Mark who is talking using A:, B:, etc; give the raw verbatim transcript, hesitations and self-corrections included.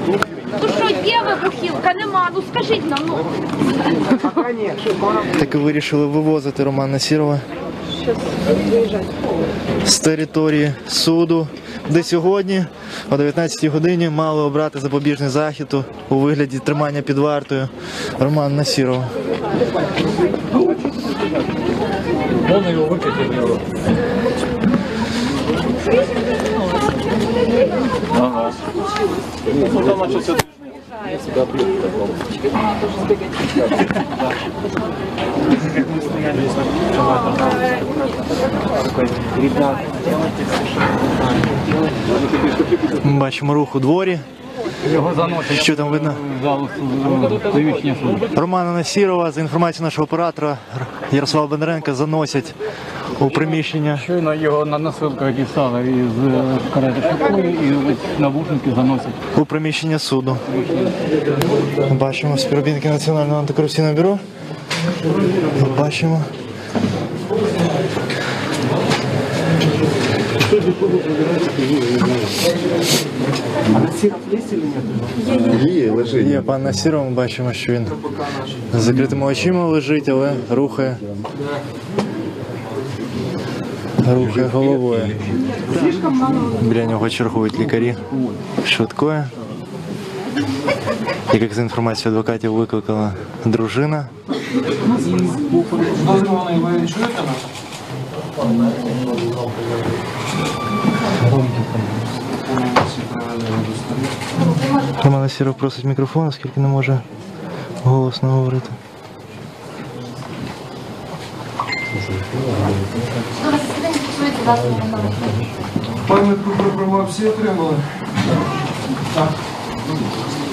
A: Ну що, є вибухівка? Нема, ну скажіть нам, ну.
B: Так і вирішили вивозити Романа Сірова з території суду, де сьогодні о дев'ятнадцятій годині мали обрати запобіжний захід у вигляді тримання під вартою Романа Сірова.
C: Вон його викатили. Ага. Ну там начался себя бьет.
B: Ми бачимо рух у дворі.
C: Його заносять.
B: Що там видно?
C: Приміщення суду.
B: Романа Насірова, за інформацією нашого оператора Ярослава Бондаренка, заносять у приміщення.
C: Щойно його на носилках дістали із карети швидкої і ось навушники заносять.
B: У приміщення суду. Бачимо співробітники Національного антикорупційного бюро. Бачимо.
D: А Насіров є чи ні?
E: Є, лежить.
B: Є пан Насіров, ми бачимо, що він з закритими очима лежить, але рухає. Рухає головою. Біля нього чергують лікарі швидкої. Як за інформацією адвокатів викликала дружина. Роман Насіров просить мікрофон, оскільки не може голосно говорити.
D: Пам'ятку про права всі отримали? Так.